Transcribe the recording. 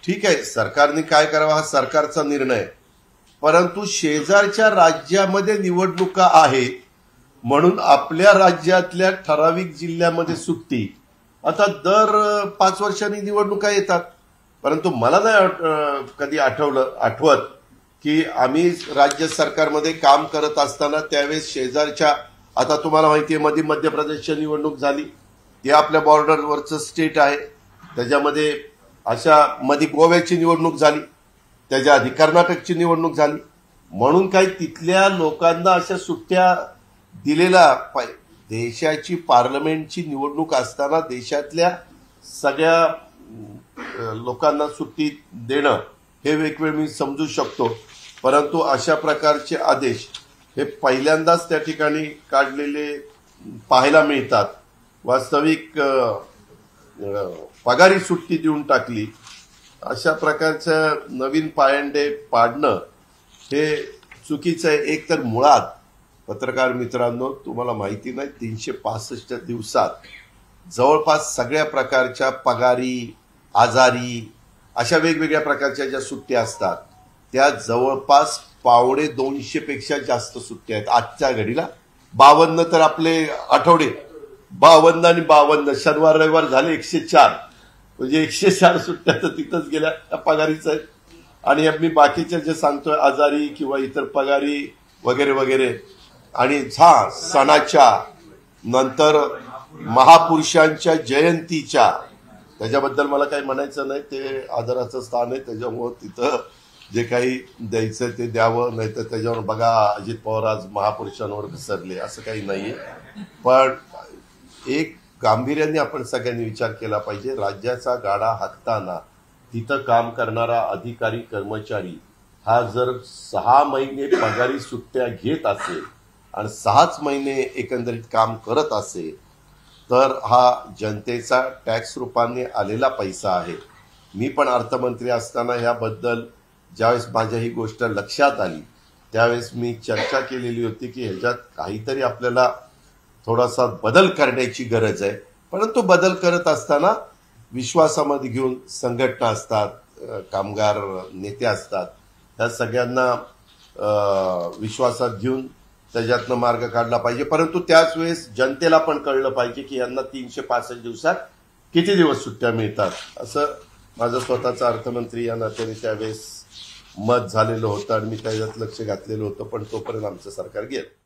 ठीक आहे, सरकारने काय करावं हा सरकारचा निर्णय, परंतु शेजारच्या राज्यामध्ये निवडणुका आहेत म्हणून आपल्या राज्यातल्या ठराविक जिल्ह्यामध्ये सुट्टी. आता दर 5 वर्षांनी निवडणुका येतात, परंतु मला नाही कधी आठवत की आम्ही राज्य सरकारमध्ये काम करत असताना त्यावेळेस शेजारच्या, आता तुम्हाला माहिती आहे मध्ये मध्य प्रदेशची निवडणूक झाली, ते आपल्या बॉर्डरवरचं स्टेट आहे, त्याच्यामध्ये अशा मध्ये गोव्याची निवडणूक झाली, त्याच्या आधी कर्नाटकची निवडणूक झाली, म्हणून काही तिथल्या लोकांना अशा सुट्ट्या दिलेल्या. देशाची पार्लमेंटची निवडणूक असताना देशातल्या सगळ्या लोकांना सुट्टी देणं हे वेगवेगळे मी समजू शकतो, परंतु अशा प्रकारचे आदेश हे पहिल्यांदाच त्या ठिकाणी काढलेले पाहायला मिळतात. वास्तविक पगारी सुट्टी देऊन टाकली, अशा प्रकारचं नवीन पायंडे पाडणं हे चुकीचं आहे. एक तर मुळात पत्रकार मित्रांनो, तुम्हाला माहिती नाही 365 दिवसात जवळपास सगळ्या प्रकारच्या पगारी, आजारी अशा वेगवेगळ्या प्रकारच्या ज्या सुट्ट्या असतात त्या जवळपास 250 पेक्षा जास्त सुट्ट्या आहेत आजच्या घडीला. 52 तर आपले आठवडे, 52 आणि 52 शनिवार रविवार झाले 104, म्हणजे 104 सुट्ट्या तर तिथंच गेल्या त्या पगारीच आहेत. आणि मी बाकीच्या जे सांगतोय आजारी किंवा इतर पगारी वगैरे वगैरे, आणि सणाच्या नंतर महापुरुषांच्या जयंतीच्या, त्याच्याबद्दल मला काही म्हणायचं नाही, ते आदराचं स्थान आहे, त्याच्यामुळं तिथं जे काही द्यायचं ते द्यावं, नाही तर त्याच्यावर बघा अजित पवार आज महापुरुषांवर घसरले असं काही नाहीये. पण एक गांभीर्याने आपण सगळ्यांनी विचार केला पाहिजे. राज्याचा गाडा हाकताना तिथं काम करणारा अधिकारी कर्मचारी हा जर 6 महिने पगारी सुट्ट्या घेत असेल आणि 6च महिने एकंदरीत काम करत असेल तर हा जनतेचा टॅक्स रूपाने आलेला पैसा आहे. मी पण अर्थमंत्री असताना ह्याबद्दल ज्यावेळेस माझ्या ही गोष्ट लक्षात आली त्यावेळेस मी चर्चा केलेली होती की ह्याच्यात काहीतरी आपल्याला थोडासा बदल करण्याची गरज आहे. परंतु बदल करत असताना विश्वासामध्ये घेऊन संघटना असतात, कामगार नेते असतात, ह्या सगळ्यांना विश्वासात घेऊन त्याच्यातनं मार्ग काढला पाहिजे. परंतु त्याच वेळेस जनतेला पण कळलं पाहिजे की यांना 365 दिवसात किती दिवस सुट्ट्या मिळतात. असं माझं स्वतःचं अर्थमंत्री या नात्याने त्यावेळेस मत झालेलं होतं आणि मी त्याच्यात लक्ष घातलेलं होतं, पण तोपर्यंत आमचं सरकार गेलं.